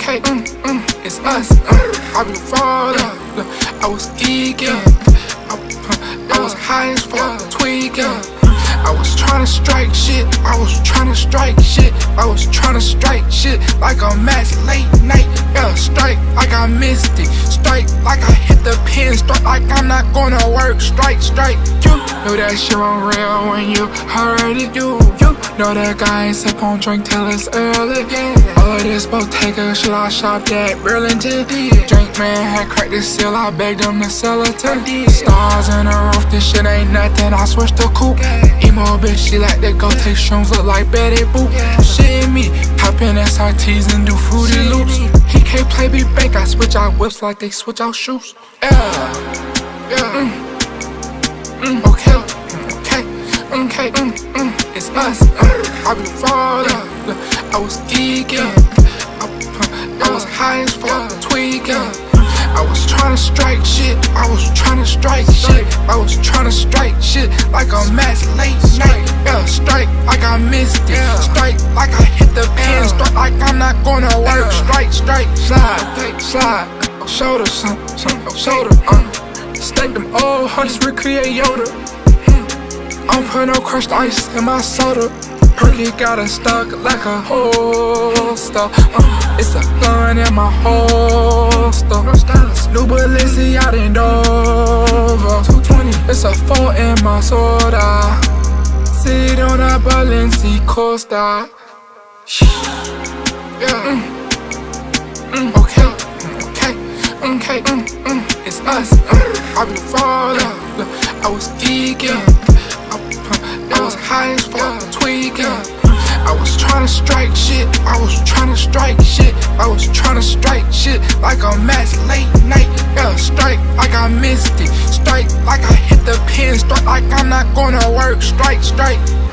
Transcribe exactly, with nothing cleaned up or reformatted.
okay, mm, mm, it's us. Uh, I been falling, I was geeking, I, I was high as fuck, tweaking. I was tryna strike shit, I was tryna strike shit, I was tryna strike shit like a match late night. Yeah, strike like I missed it, strike like I hit the pin, strike like I'm not gonna work, strike, strike. You know that shit on real when you heard it, you, you know that guy ain't sip on drink till it's early. Yeah. All of this Bottega shit I shopped at Burlington. Yeah. Drink man had cracked the seal, I begged him to sell it to. Yeah. Stars in the roof, this shit ain't nothing, I switched the coupe. Yeah. Emo bitch, she like to go take shrooms, look like Betty Boop. Yeah. Shit me, hop in S R Ts and do Fruity Loops. He can't play me bank, I switch out whips like they switch out shoes. Yeah, yeah, mm. Mm. Okay, okay, okay, mm, mm, it's us. uh, I been falling, I was geeking, I, I was high as fuck, tweaking. I was tryna strike shit, I was tryna strike shit, I was tryna strike shit like a match late night. Yeah, strike like I missed it, strike like I hit the pin, strike like I'm not gonna work, strike, strike, slide, slide, shoulder, son, son, shoulder, uh, stack them old hunters, recreate Yoda. I don't put no crushed ice in my soda. Perky got it stuck like a holster. uh, It's a gun in my holster. New Balenciaga in Dover. two twenty. It's a four in my soda. Sit on a Balenciaga Costa. Yeah. Mm. Mm. Okay. Okay. Okay. Mm. Mm. It's us. Uh, I been falling. I was geeking. I was high as fuck, tweaking. I was tryna strike shit, I was tryna strike shit, I was tryna strike shit like a match late night. Yeah, strike like I missed it, strike like I hit the pin, strike like I'm not gonna work, strike, strike.